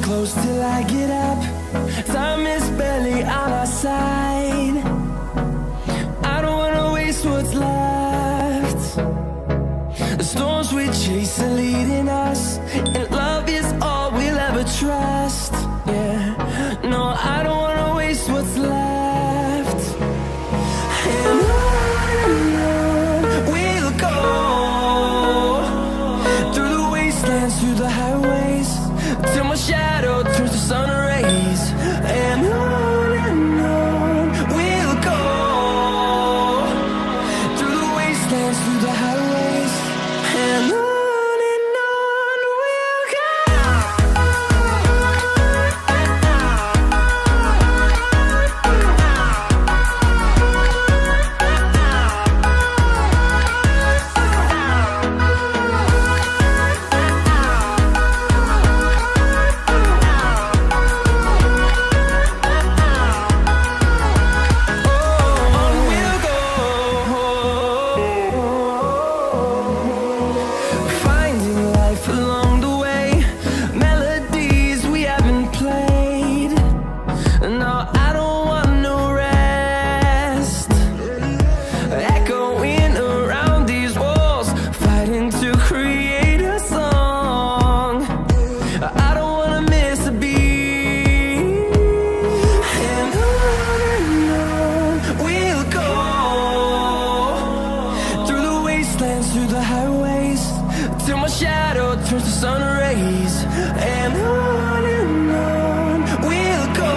close till I get up. Time is barely on our side. I don't wanna waste what's left. The storms we chase are leading us, and love is all we'll ever trust. Yeah, no, I don't wanna waste what's left. And on we'll go, through the wastelands, through the highways, till my shadow turns to sun rays. And on we'll go, through the wastelands, through the highways, and on we'll go. Through the highways, till my shadow turns to sun rays. And on we'll go,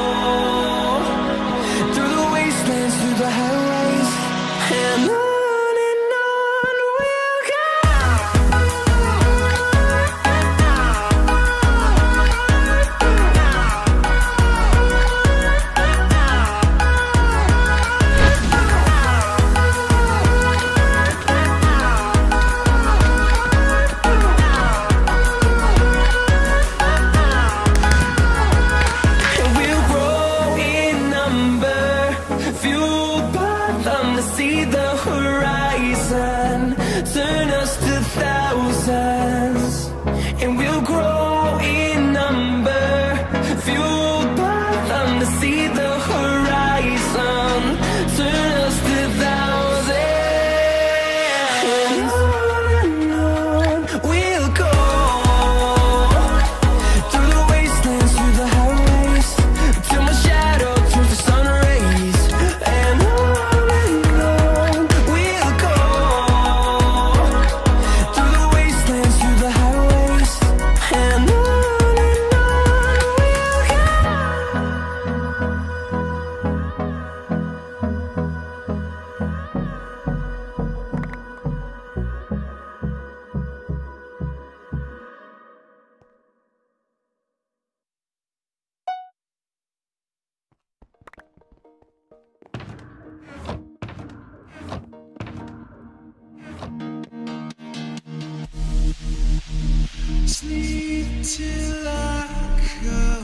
through the wastelands, through the highways, and on we'll go. See the horizon, turn us to thousands, and we'll grow in number, fueled by them to see the horizon, turn us to thousands. And on we'll go, through the wastelands, through the highways, till my shadow turns to sun rays. And sleep till I come.